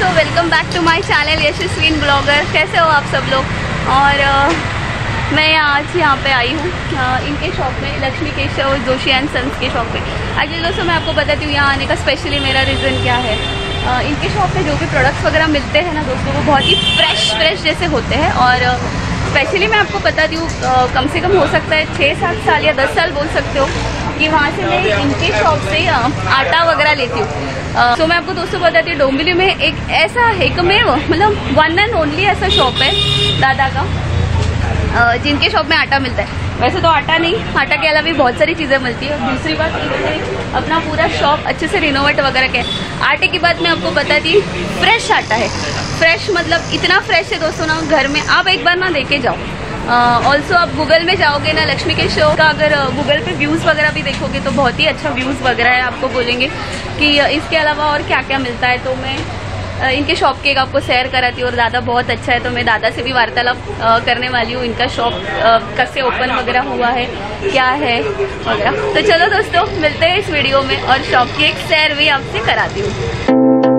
दोस्तों, welcome back to my channel Yashasvin blogger. कैसे हो आप सब लोग। और मैं आज यहाँ पे आई हूँ इनके शॉप में, लक्ष्मी केशव जोशी एंड सन्स के शॉप पे। एक्चुअली दोस्तों मैं आपको बताती हूँ यहाँ आने का स्पेशली मेरा रीज़न क्या है। इनके शॉप में जो भी प्रोडक्ट्स वगैरह मिलते हैं ना दोस्तों, वो बहुत ही फ्रेश जैसे होते हैं। और स्पेशली मैं आपको बताती हूँ कम से कम हो सकता है 6-7 साल या 10 साल बोल सकते हो कि वहाँ से मैं इनके शॉप से आटा वगैरह लेती हूँ। तो मैं आपको दोस्तों बताती हूँ, डोंबिवली में एक ऐसा एकमेव मतलब वन एंड ओनली ऐसा शॉप है दादा का जिनके शॉप में आटा मिलता है। वैसे तो आटा नहीं, आटा के अलावा भी बहुत सारी चीज़ें मिलती है। और दूसरी बात, इन्होंने अपना पूरा शॉप अच्छे से रिनोवेट वगैरह किया है। आटे की बात मैं आपको बताती हूँ, फ्रेश आटा है। फ्रेश मतलब इतना फ्रेश है दोस्तों ना, घर में आप एक बार ना देके जाओ। ऑल्सो आप गूगल में जाओगे ना, लक्ष्मी के शो का अगर गूगल पे व्यूज़ वगैरह भी देखोगे तो बहुत ही अच्छा व्यूज़ वगैरह है। आपको बोलेंगे कि इसके अलावा और क्या क्या मिलता है। तो मैं इनके शॉप के आपको शेयर कराती हूँ। और दादा बहुत अच्छा है, तो मैं दादा से भी वार्तालाप करने वाली हूँ। इनका शॉप कब से ओपन वगैरह हुआ है, क्या है वगैरह। तो चलो दोस्तों, मिलते हैं इस वीडियो में और शॉप की एक सैर भी आपसे कराती हूँ।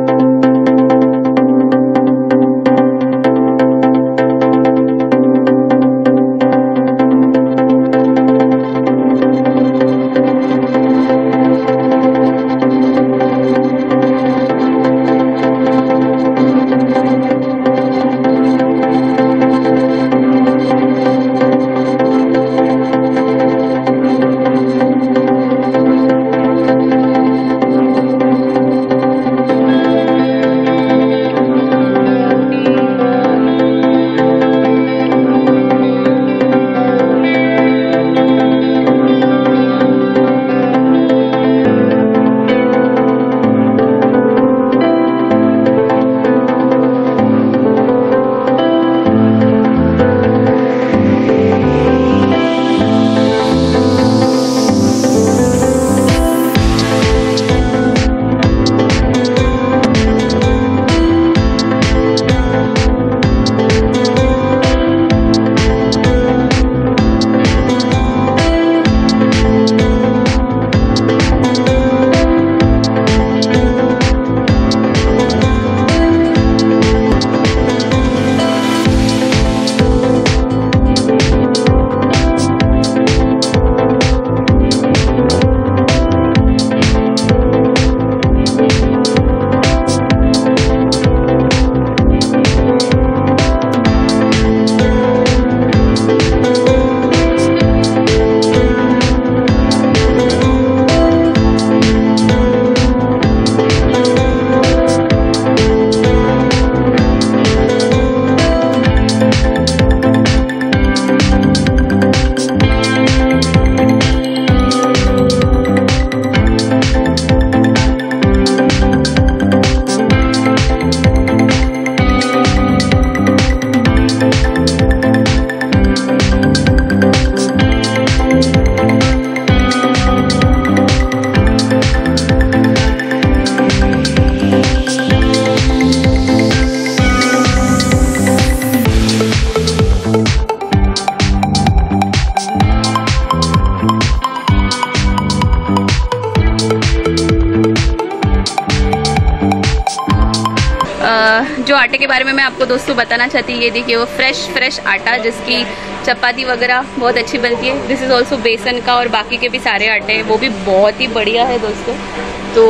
जो आटे के बारे में मैं आपको दोस्तों बताना चाहती हूँ, ये देखिए वो फ्रेश आटा जिसकी चपाती वगैरह बहुत अच्छी बनती है। दिस इज़ ऑल्सो बेसन का और बाकी के भी सारे आटे हैं, वो भी बहुत ही बढ़िया है दोस्तों। तो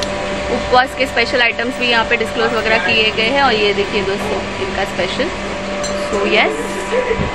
उपवास के स्पेशल आइटम्स भी यहाँ पे डिस्क्लोज वगैरह किए गए हैं। और ये देखिए दोस्तों इनका स्पेशल। सो यस,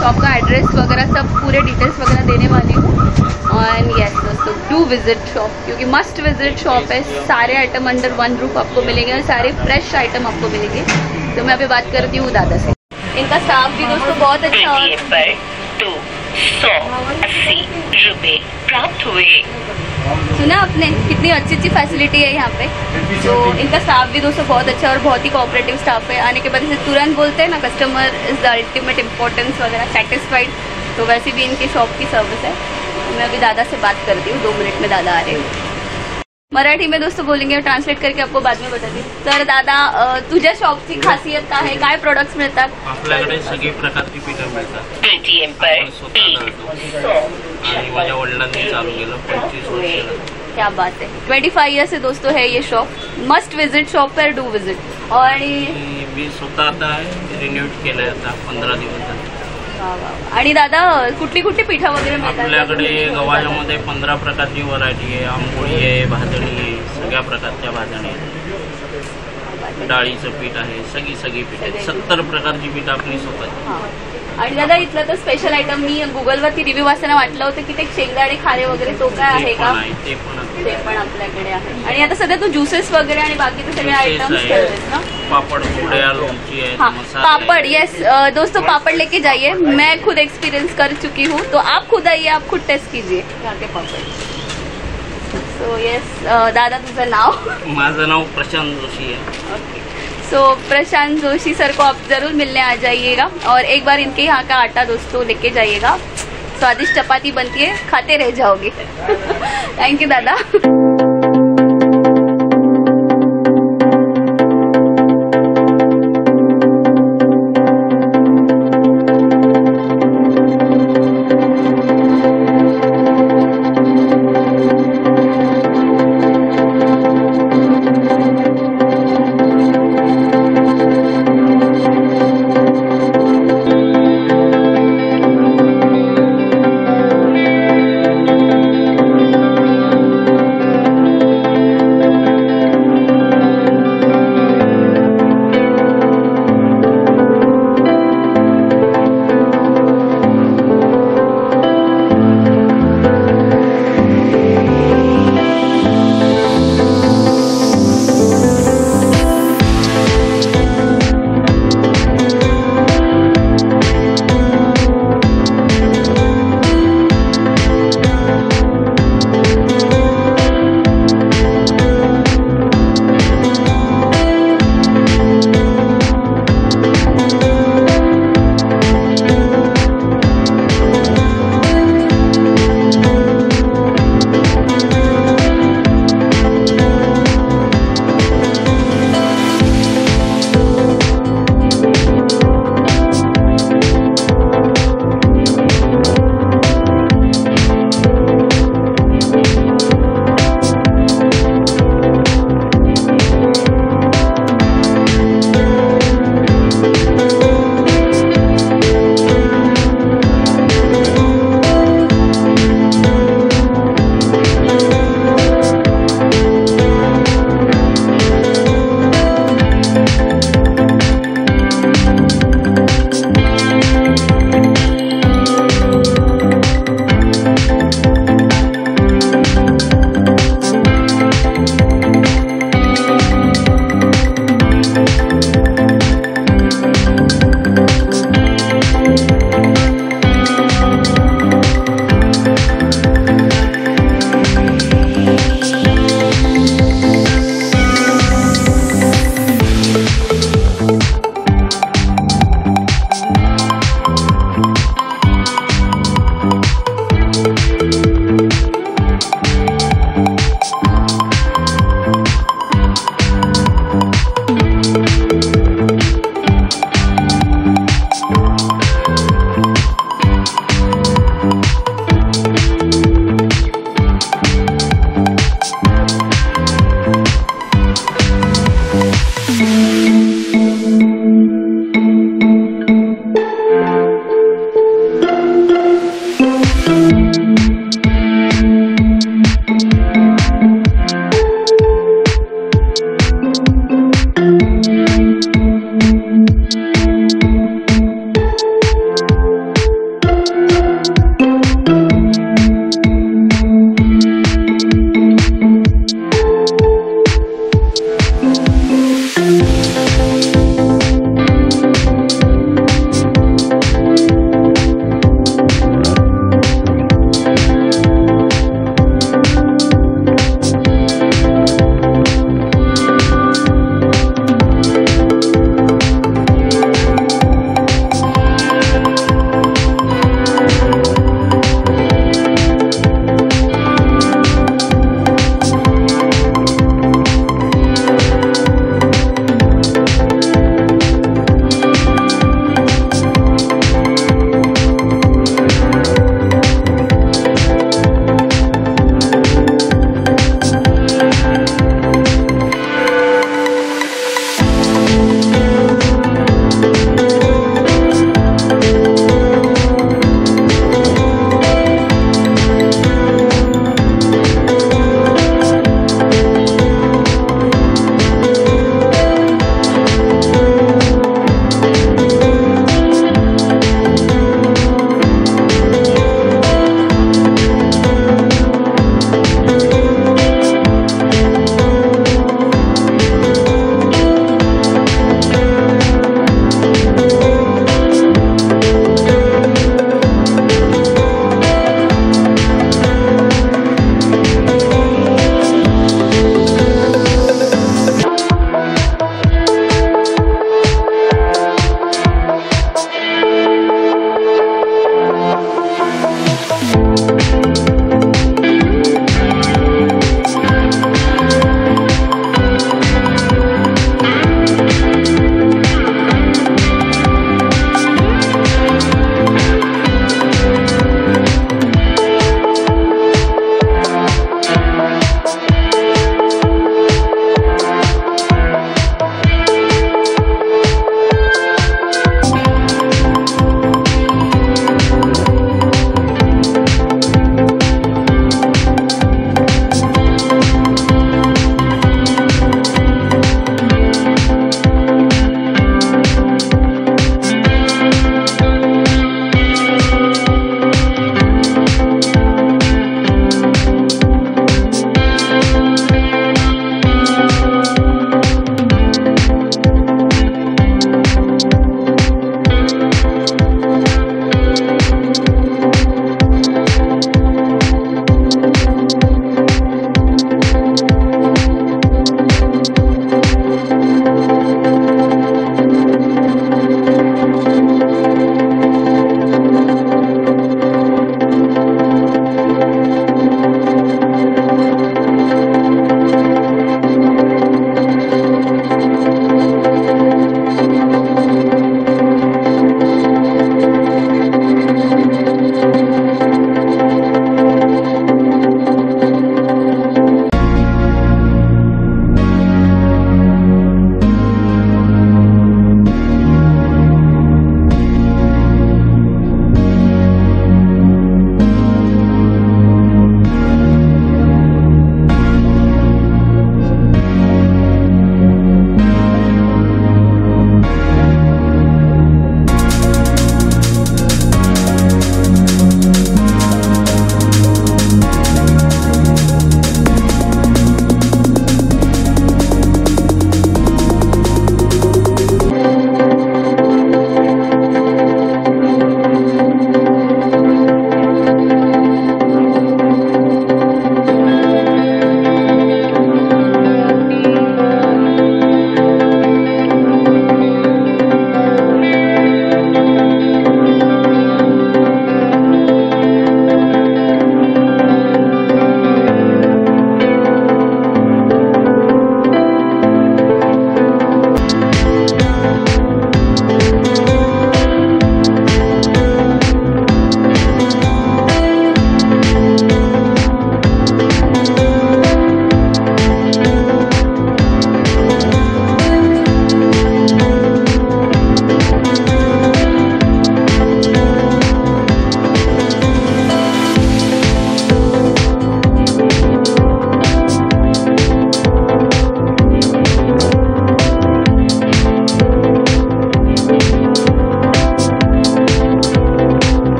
शॉप का एड्रेस वगैरह सब पूरे डिटेल्स वगैरह देने वाली हूँ। और यस दोस्तों, डू विजिट शॉप, क्योंकि मस्ट विजिट शॉप है। सारे आइटम अंडर वन रूफ आपको मिलेंगे और सारे फ्रेश आइटम आपको मिलेंगे। तो मैं अभी बात करती हूँ दादा से। इनका स्टाफ भी दोस्तों बहुत अच्छा और 280 रुपए प्राप्त हुए। सुना आपने कितनी अच्छी अच्छी फैसिलिटी है यहाँ पे। तो इनका स्टाफ भी दोस्तों बहुत अच्छा और बहुत ही कोऑपरेटिव स्टाफ है। आने के बाद इसे तुरंत बोलते हैं ना, customer is the ultimate importance वगैरह, सेटिस्फाइड। तो वैसे भी इनकी शॉप की सर्विस है। तो मैं अभी दादा से बात करती हूँ, 2 मिनट में दादा आ रहे हैं। मराठी में दोस्तों बोलेंगे और ट्रान्सलेट करके आपको बाद में बताते। तर दादा, तुझ्या शॉपची खासियत काय आहे, काय प्रोडक्ट्स मिळतात? आपल्याकडे सगळी प्रकारची पिठं मिळतात। पेटीएम पर आपण स्वतः दळतो आणि माझ्या वडिलांनी चालू केलं 25 वर्ष। क्या बात है, 25 ईयर्स से दोस्तों है ये शॉप। मस्ट विजिट शॉप पर, डू विजिट। और मी स्वतः आता रिन्यूट केलंय आता 15 दिवस झाले। आणि दादा, कुठली कुठली पिठा वगैरे मिळतात? आपल्याकडे गव्हाच्यामध्ये 15 प्रकारची व्हरायटी आहे। आंबोळी आहे, भाजणी आहे, सगळ्या प्रकारच्या भाजणी आहेत। डाळीचं पीठ आहे, सगळी पीठ आहेत। 70 प्रकारची पीठ आपली स्वतःची। आणि दादा, इथलं तर स्पेशल आयटम मी गुगलवरती रिव्ह्यू वाचताना वाटलं होतं की ते शेंगदाणे खारे वगैरे, तो काय आहे का? ते पण आपल्याकडे आहे। आणि आता सध्या तो ज्यूसेस वगैरे आणि बाकीचे सगळे आइटम्स ठेवलेत ना? पापड़ कुरड्या, लोणची आहे, मसाले। पापड़, यस दोस्तों, पापड़ लेके जाइए। मैं खुद एक्सपीरियंस कर चुकी हूँ, तो आप खुद आइए, आप खुद टेस्ट कीजिए यहाँ के पापड़। सो यस दादा, तुझं नाव? माझं नाव प्रशांत जोशी है। Okay, so Prashant Joshi sir को आप जरूर मिलने आ जाइएगा और एक बार इनके यहाँ का आटा दोस्तों लेके जाइएगा। स्वादिष्ट चपाती बनती है, खाते रह जाओगे। थैंक यू दादा।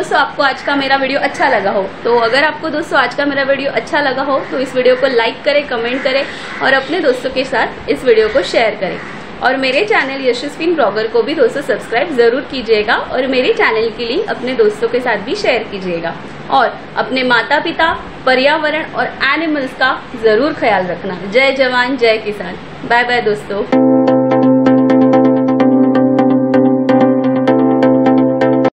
दोस्तों आपको आज का मेरा वीडियो अच्छा लगा हो, तो अगर आपको दोस्तों आज का मेरा वीडियो अच्छा लगा हो तो इस वीडियो को लाइक करें, कमेंट करें और अपने दोस्तों के साथ इस वीडियो को शेयर करें। और मेरे चैनल यशस्विन ब्लॉगर को भी दोस्तों सब्सक्राइब जरूर कीजिएगा और मेरे चैनल के लिए अपने दोस्तों के साथ भी शेयर कीजिएगा। और अपने माता पिता, पर्यावरण और एनिमल्स का जरूर ख्याल रखना। जय जवान जय किसान। बाय बाय दोस्तों।